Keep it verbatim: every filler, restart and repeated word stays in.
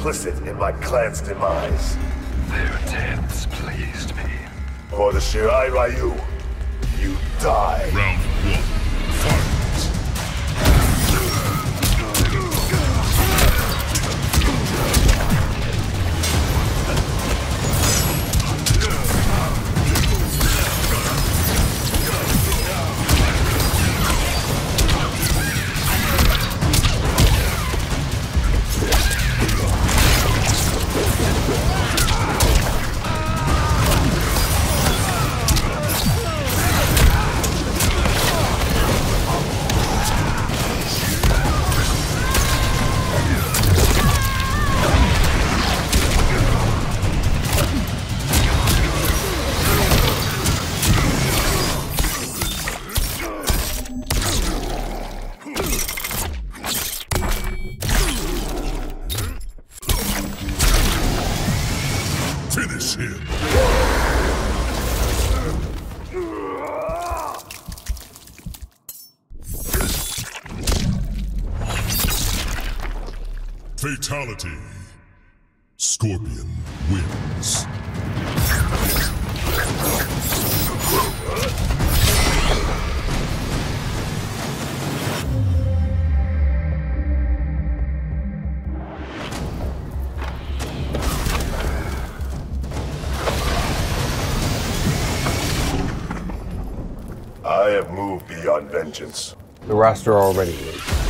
complicit in my clan's demise. Their deaths pleased me. For the Shirai Ryu, you die. Round one, fight! Finish him. Fatality. Scorpion wins. I have moved beyond vengeance. The roster already is.